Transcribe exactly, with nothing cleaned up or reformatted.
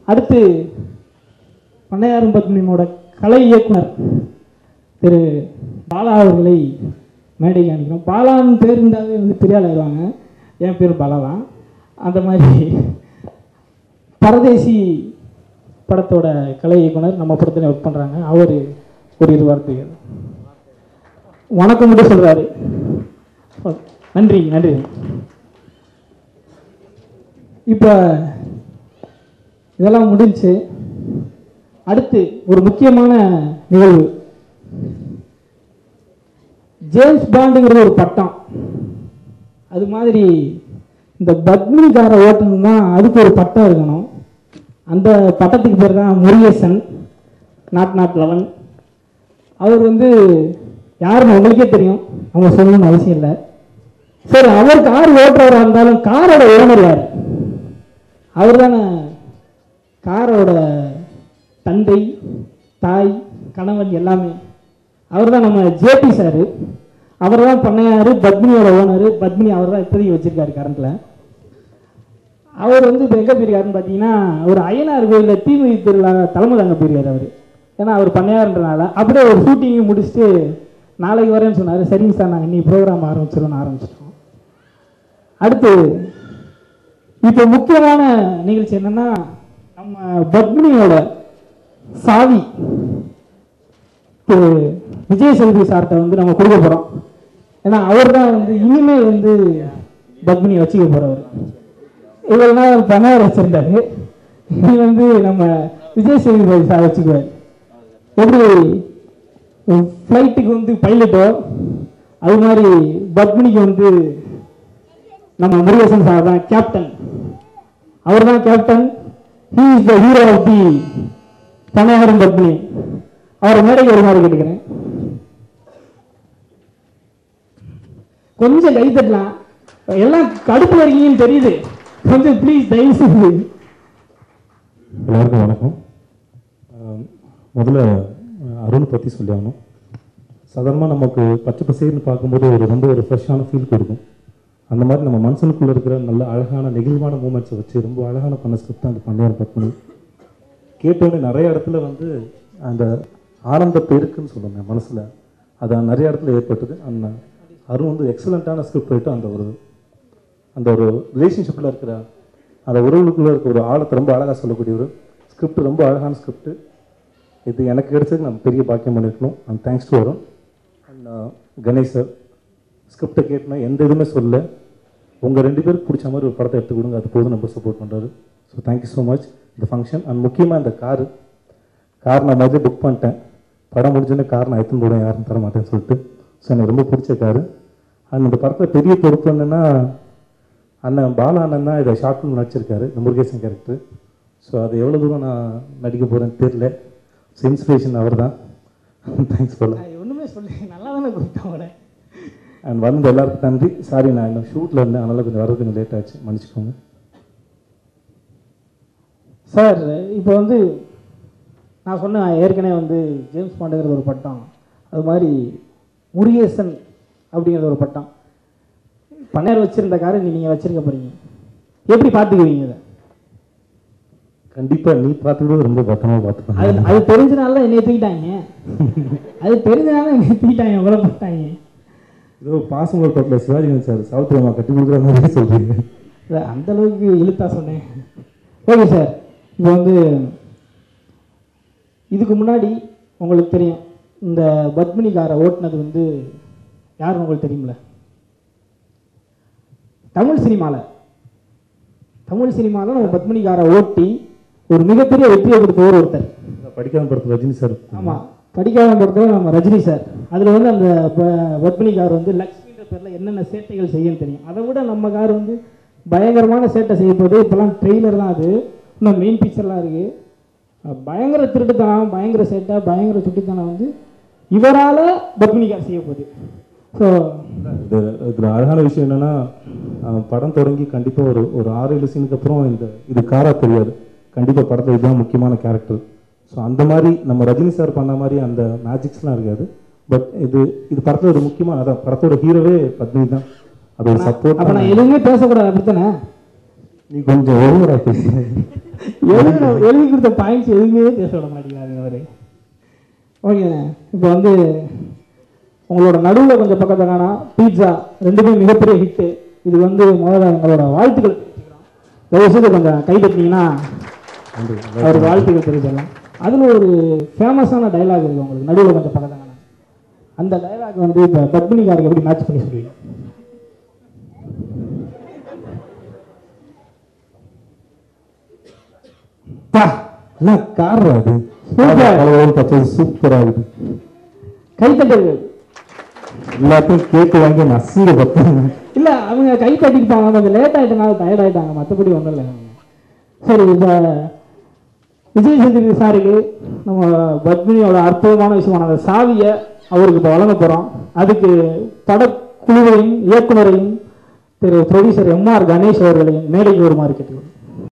அடுத்து பண்ணையாரும் பத்மினியோட கலை இயக்குனர் திரு பாலா அவர்களை மேடைக்கு அனுப்பினோம். பாலான்னு பேர் இருந்தாவே வந்து பெரிய ஆள் ஆயிடுவாங்க. என் பேர் பாலா தான். அந்த மாதிரி பரதேசி படத்தோட கலை இயக்குனர் நம்ம படத்தில் ஒர்க் பண்ணுறாங்க. அவர் ஒரு இரு வார்த்தைகள் வணக்கம் மட்டும் சொல்கிறாரு. நன்றி நன்றி. இப்போ இதெல்லாம் முடிஞ்சு அடுத்து ஒரு முக்கியமான நிகழ்வு. ஜேம்ஸ் பாண்டுங்கிறது ஒரு பட்டம். அது மாதிரி இந்த பத்மினி காரை ஓட்டணும்னா அதுக்கு ஒரு பட்டம் இருக்கணும். அந்த பட்டத்துக்கு பேர் தான் முருகேசன், நாட் நாட் லெவன். அவர் வந்து யாருன்னு உங்களுக்கே தெரியும், அவங்க சொல்லணும்னு அவசியம் இல்லை. சரி, அவர் கார் ஓட்டுறவராக இருந்தாலும் காரோட ஓனர் யார்? அவர் தானே காரோட தந்தை, தாய், கணவன் எல்லாமே. அவர் தான் நம்ம ஜேபி சார். அவர் தான் பண்ணையாரு, பத்மினியோட ஓனரு. பத்மினி அவர் தான் இப்போதைக்கு வச்சிருக்காரு கரண்ட்ல. அவர் வந்து இப்போ எங்கே போயிருக்காருன்னு பார்த்தீங்கன்னா, ஒரு அய்யனார் கோயிலில் தீமிதி திருவிழா தலைமை தாங்க போயிருக்காரு அவர். ஏன்னா அவர் பண்ணையாருன்றனால அப்படியே ஒரு ஷூட்டிங்கை முடிச்சுட்டு நாளைக்கு வரேன்னு சொன்னார். சரிங்க சார், நாங்கள் இன்னைக்கு ப்ரோக்ராம் ஆரம்பிச்சிடணும்னு ஆரம்பிச்சிட்டோம். அடுத்து இப்போ முக்கியமான நிகழ்ச்சி என்னன்னா, நம்ம பத்மினியோட சாவி திரு விஜய் சேதுபதி சார்கிட்ட வந்து நம்ம கொடுக்க போகிறோம். ஏன்னா அவர் தான் வந்து இனிமேல் வந்து பத்மினியை வச்சுக்க போகிறவர். இவ்வளோ நாள் பண்ணையார் வச்சுருந்தாரு, இது வந்து நம்ம விஜய் சேதுபதி சார் வச்சுக்குவார். எப்படி ஃப்ளைட்டுக்கு வந்து பைலட்டோ அது மாதிரி பத்மினிக்கு வந்து நம்ம முருகேசன் சார் தான் கேப்டன். அவர் தான் captain. He is the hero of the பண்ணையாரும் பத்மினி. அவரை மேடைக்கு ஒரு மாதிரி கேட்டுக்கிறேன். கொஞ்சம் கை தட்டலாம். எல்லாம் கடுப்புல இருக்கீங்கன்னு தெரியுது. கொஞ்சம் ப்ளீஸ் தயவு செய்து. எல்லாருக்கும் வணக்கம். முதல்ல அருண் பற்றி சொல்லி ஆகணும். சாதாரணமாக நமக்கு பச்சை பசேர்னு பார்க்கும்போது ஒரு ரொம்ப ஒரு ஃப்ரெஷ்ஷான ஃபீல் கொடுக்கும். அந்த மாதிரி நம்ம மனுஷனுக்குள்ளே இருக்கிற நல்ல அழகான நெகிழ்வான மூமெண்ட்ஸை வச்சு ரொம்ப அழகான பண்ண ஸ்கிரிப்ட் தான் அந்த பண்ணையார் பத்மினி. கேட்டோடனே நிறைய இடத்துல வந்து அந்த ஆனந்த பெருக்குன்னு சொல்லுங்க மனசில், அது நிறைய இடத்துல ஏற்பட்டது. அந்த அருண் வந்து எக்ஸலண்ட்டான ஸ்கிரிப்ட் ரைட்டும் அந்த ஒரு அந்த ஒரு ரிலேஷன்ஷிப்பில் இருக்கிற அந்த உறவுகளுக்குள்ளே இருக்க ஒரு ஆழத்தை ரொம்ப அழகாக சொல்லக்கூடிய ஒரு ஸ்கிரிப்ட், ரொம்ப அழகான ஸ்கிரிப்ட். இது எனக்கு கிடைச்சதுக்கு நம்ம பெரிய பாக்கியம் பண்ணியிருக்கணும். அண்ட் தேங்க்ஸ் டு வரும். அண்ட் கணேஷ் சார் ஸ்கிரிப்டை கேட்டோன்னா எந்த இதுவுமே சொல்ல, உங்கள் ரெண்டு பேருக்கு பிடிச்ச மாதிரி ஒரு படத்தை எடுத்து கொடுங்க, அது போதும் நம்ம சப்போர்ட் பண்ணுறாரு. ஸோ தேங்க்யூ ஸோ மச் இந்த ஃபங்க்ஷன். அண்ட் முக்கியமாக இந்த காரு கார் நான் மாதிரி புக் பண்ணிட்டேன். படம் முடிஞ்சோடனே கார் நான் எடுத்துன்னு போடுவேன், யாரும் தர மாட்டேன்னு சொல்லிட்டு. ஸோ எனக்கு ரொம்ப பிடிச்ச காரு. அண்ட் இந்த படத்தில் பெரிய பொறுப்பு என்னென்னா, அண்ணன் பாலா அண்ணன் தான் இதை ஷார்ட் ஃபிலிம் நடிச்சிருக்காரு, இந்த முருகேசன் கேரக்டர். ஸோ அது எவ்வளோ தூரம் நான் நடிக்க போகிறேன்னு தெரியல. ஸோ இன்ஸ்பிரேஷன் அவர் தான். தேங்க்ஸ் போல ஒன்றுமே சொல்லி நல்லா தானே கொடுத்தேன். அண்ட் வந்து எல்லாருக்கும் நன்றி. சாரி, நான் இன்னும் ஷூட்டில் இருந்தேன், அதனால் கொஞ்சம் வர கொஞ்சம் லேட் ஆச்சு, மன்னிச்சுக்கோங்க சார். இப்போ வந்து நான் சொன்னேன் ஏற்கனவே வந்து ஜேம்ஸ் பாண்டுங்கிறது ஒரு பட்டம், அது மாதிரி முருகேசன் அப்படிங்கிறது ஒரு பட்டம். பண்ணையார் வச்சுருந்த காரை நீங்கள் வச்சுருக்க போகிறீங்க, எப்படி பார்த்துக்குவீங்க இதை? கண்டிப்பாக நீ பார்த்துக்கிறது ரொம்ப பத்திரமா பார்த்துப்பேன். அது அது தெரிஞ்சனால தான் என்னை தூக்கிட்டாங்க. அது தெரிஞ்சனால என்னை தூக்கிட்டாங்க, எவ்வளோ போட்டாங்க. ஏதோ பாசம் ஒரு படத்தில் சிவாஜி சார் சவுத்ரமா கட்டி கொடுக்குற மாதிரி சொல்கிறீங்க. அந்த அளவுக்கு இழுத்தா சொன்னேன். ஓகே சார், இப்போ வந்து இதுக்கு முன்னாடி உங்களுக்கு தெரியும், இந்த பத்மினி காரை ஓட்டுனது வந்து யாருன்னு உங்களுக்கு தெரியுமில்ல? தமிழ் சினிமாவில் தமிழ் சினிமாவில் நம்ம பத்மினி காரை ஓட்டி ஒரு மிகப்பெரிய வெற்றியை கொடுத்தவர் ஒருத்தர். படிக்காம படத்தில் ரஜினி சார். ஆமாம், படிக்காம படத்தில் நம்ம ரஜினி சார். அதில் வந்து அந்த பத்மினி கார் வந்து லக்ஷ்மின்ற பேரில் என்னென்ன சேட்டைகள் செய்யன்னு தெரியும். அதை விட நம்ம கார் வந்து பயங்கரமான சேட்டை செய்யப்படுது. இப்போலாம் ட்ரெய்லர் தான், அது இன்னும் மெயின் பிக்சர்லாம் இருக்குது. பயங்கர திருட்டுத்தனம், பயங்கர சேட்டை, பயங்கர சுட்டித்தனம் வந்து இவரால் பத்மினி கார் செய்ய போகுது. ஸோ இது இதில் அழகான விஷயம் என்னென்னா, படம் தொடங்கி கண்டிப்பாக ஒரு ஒரு ஆறு ஏழு சீனுக்கு அப்புறம் இந்த இது காராக தெரியாது. கண்டிப்பாக படத்தில் இதுதான் முக்கியமான கேரக்டர். ஸோ அந்த மாதிரி நம்ம ரஜினி சார் பண்ண மாதிரி அந்த மேஜிக்ஸ்லாம் இருக்காது. பட் இது இது படத்தில் ஒரு முக்கியமான, அதான் படத்தோட ஹீரோவே பத்மினி தான். அது ஒரு சப்போர்ட். அப்போ நான் எதுவுமே பேசக்கூடாது அப்படித்தானே? நீ கொஞ்சம் ஓவரா பேசுங்க. எழுதி எழுதி கொடுத்த பாயிண்ட்ஸ் எதுவுமே பேச விட மாட்டேங்கிறாங்க அவரு. ஓகே, இப்போ வந்து உங்களோட நடுவில் கொஞ்சம் பக்கத்தை காணா பீட்சா ரெண்டுமே மிகப்பெரிய ஹிட்டு. இது வந்து முதல்ல எங்களோட வாழ்த்துக்கள் தெரிவிச்சுக்கிறோம். தயவுசெய்து கொஞ்சம் கை தட்டினீங்கன்னா அவருக்கு வாழ்த்துக்கள் தெரிவிச்சிடலாம். அதில் ஒரு ஃபேமஸான டைலாக் இருக்குது உங்களுக்கு நடுவில் கொஞ்சம் பக்கத்தை காணா. அந்த டைலாக் வந்து இப்போ பத்மினிகாருக்கு எப்படி மேட்ச் பண்ணி சொல்லுவீங்க? காரணம் அது சூப்பரா இருக்கு. கைத்தட்டல் எல்லாத்தையும் கேட்டு வாங்கி நசிங்க பத்தாங்க. இல்ல அவங்க கை தட்டிப்பாங்க, கொஞ்சம் லேட் ஆயிட்டனால டயர்ட் ஆயிட்டாங்க, மற்றபடி ஒன்றும் இல்லை. சரி, இப்போ விஜய் சேதுபதி சாருக்கு நம்ம பத்மினியோட அற்புதமான விஷயமான அந்த சாவியை அவருக்கு இப்போ வழங்க போகிறோம். அதுக்கு படக்குழுவையும் இயக்குனரையும் திரு ப்ரொடியூசர் எம் ஆர் கணேஷ் அவர்களையும் மேடைக்கு வருமாறு கேட்டுக்கொள்கிறோம்.